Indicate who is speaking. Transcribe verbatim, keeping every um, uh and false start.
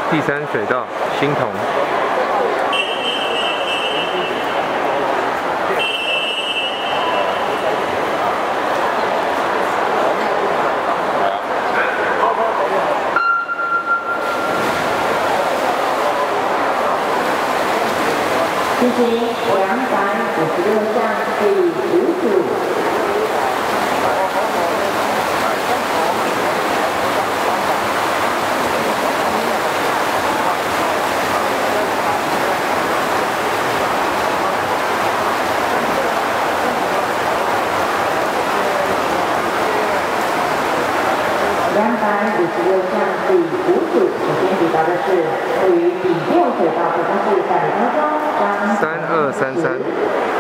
Speaker 1: 第三水道新同。
Speaker 2: 进行两百五十六项第五组。 两百五十六项第五组，首先抵达的是位于第六水道，北方市百高中张。
Speaker 1: 三二三三。